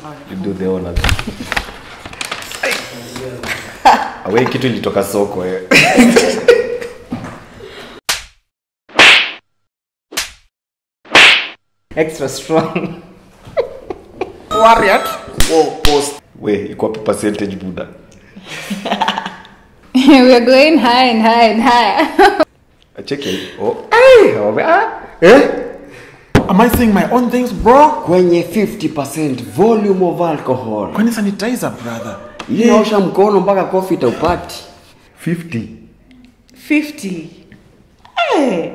You do the honors. Awe kitu ilitoka soko Extra strong. Warrior. Oh, post. Wait, iko wapi percentage buda? We are going high and high and higher. Check it. Oh. Hey. Am I saying my own things, bro? Kwenye 50% volume of alcohol. Kwenye sanitizer, brother. Inaosha mkono mpaka coffee taupati. 50. Hey.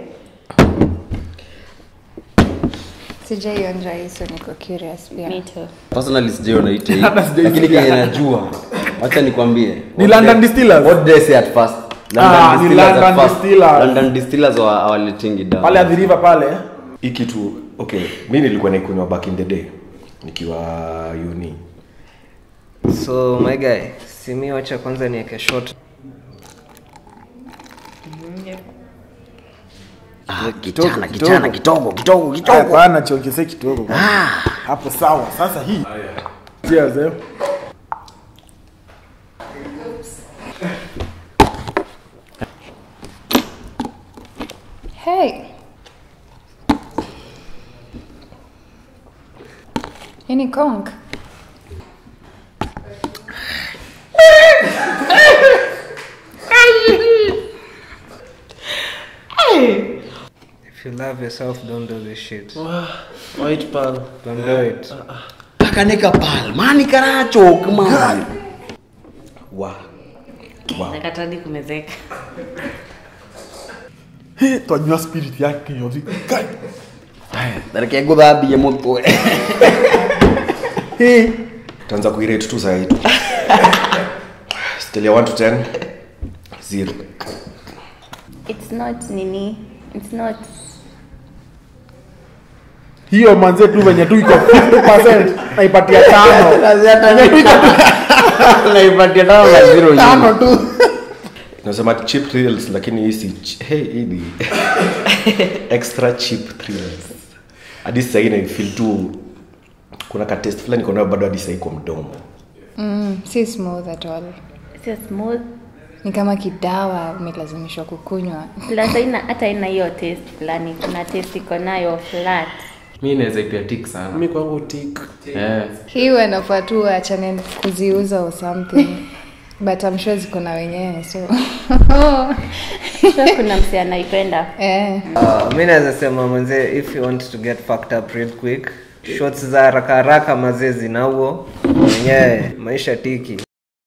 Sijaionja hizo, niko curious pia. Me too. Personally sijaona ite. Lakini kile najua. Acha nikwambie. Ni London Distillers. What they say at first? London Distillers are letting it down. Pale adhiriva pale. Hii kitu okay, mimi nilikuwa naikunywa back in the day nikiwa uni. So my guy, simi wacha kwanza niweke shot. Kidogo. Hapana, chiongeze kidogo. Hapo sawa. Sasa hii. Cheers. Hey. Any conk? If you love yourself, don't do this shit. White pal. Don't do it. Kakaneka pal. Mani karacho kama. Wow. Nakatadi kumezeka. Hey, tuanywa spirit yake yote. Dareke godhabi ya moto. Hey. Tuanza kuirate tu saa hii. Scale ya 1 to 10. 0. It's not nini. It's not. Hiyo manze tu venye tu iko 50% naipatia 5. Naipatia 5 tu. Nasema cheap thrills lakini hii si hii ni extra cheap thrills. Hadi sasa ina feel tu kuna ka taste fulani kuna bado hadi sasa iko mdomo. Si smooth at all. Si smooth. Ni kama kidawa umelazimishwa kukunywa. Plus hata ina hiyo taste fulani, kuna taste iko nayo flat. Mimi naweza ipia tick sana. Mimi kwangu tick. Hii wanafaa tu achane kuziuza or something. But I'm sure ziko na wenyewe so. So kuna mse anaipenda. Mimi naweza sema manze, if you want to get fucked up real quick, shots za haraka mazezi na huo. Yenyewe maisha tiki.